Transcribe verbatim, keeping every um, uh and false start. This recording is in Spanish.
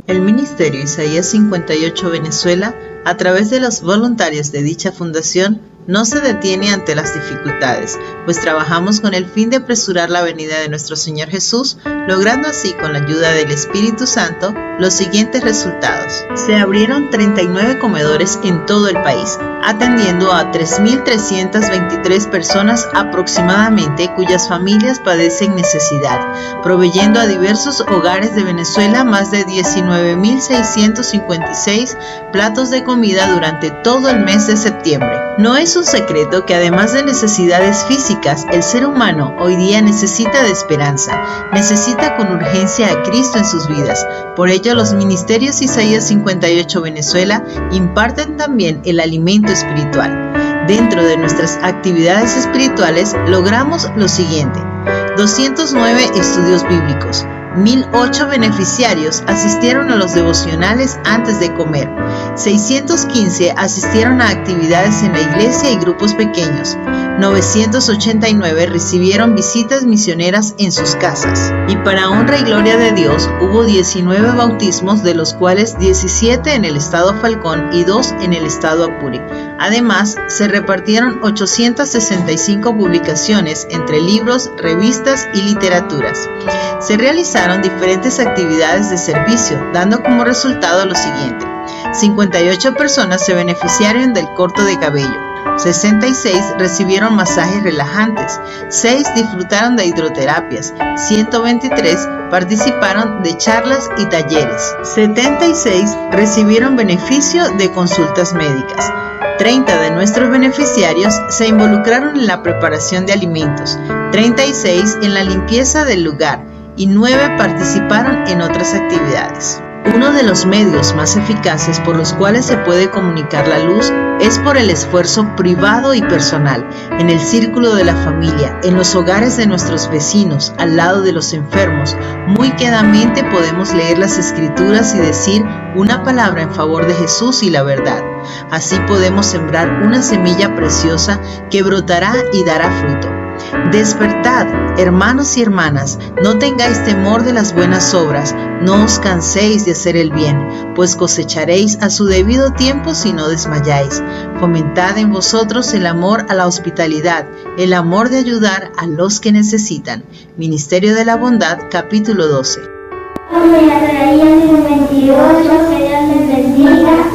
El Ministerio Isaías cincuenta y ocho Venezuela, a través de los voluntarios de dicha fundación, no se detiene ante las dificultades, pues trabajamos con el fin de apresurar la venida de nuestro Señor Jesús, logrando así, con la ayuda del Espíritu Santo, los siguientes resultados. Se abrieron treinta y nueve comedores en todo el país, atendiendo a tres mil trescientas veintitrés personas aproximadamente cuyas familias padecen necesidad, proveyendo a diversos hogares de Venezuela más de diecinueve mil seiscientos cincuenta y seis platos de comida durante todo el mes de septiembre. No es un secreto que además de necesidades físicas, el ser humano hoy día necesita de esperanza, necesita con urgencia a Cristo en sus vidas. Por ello, los ministerios Isaías cincuenta y ocho Venezuela imparten también el alimento espiritual. Dentro de nuestras actividades espirituales logramos lo siguiente: doscientos nueve estudios bíblicos, mil ocho beneficiarios asistieron a los devocionales antes de comer, seiscientos quince asistieron a actividades en la iglesia y grupos pequeños, novecientos ochenta y nueve recibieron visitas misioneras en sus casas. Y para honra y gloria de Dios, hubo diecinueve bautismos, de los cuales diecisiete en el estado Falcón y dos en el estado Apure. Además, se repartieron ochocientas sesenta y cinco publicaciones entre libros, revistas y literaturas. Se realizaron diferentes actividades de servicio, dando como resultado lo siguiente: cincuenta y ocho personas se beneficiaron del corte de cabello, sesenta y seis recibieron masajes relajantes, seis disfrutaron de hidroterapias, ciento veintitrés participaron de charlas y talleres, setenta y seis recibieron beneficio de consultas médicas. treinta de nuestros beneficiarios se involucraron en la preparación de alimentos, treinta y seis en la limpieza del lugar y nueve participaron en otras actividades. Uno de los medios más eficaces por los cuales se puede comunicar la luz es por el esfuerzo privado y personal, en el círculo de la familia, en los hogares de nuestros vecinos, al lado de los enfermos. Muy quedamente podemos leer las Escrituras y decir una palabra en favor de Jesús y la verdad. Así podemos sembrar una semilla preciosa que brotará y dará fruto. Despertad, hermanos y hermanas, no tengáis temor de las buenas obras, no os canséis de hacer el bien, pues cosecharéis a su debido tiempo si no desmayáis. Fomentad en vosotros el amor a la hospitalidad, el amor de ayudar a los que necesitan. Ministerio de la Bondad, capítulo doce. veintiocho, que Dios les bendiga.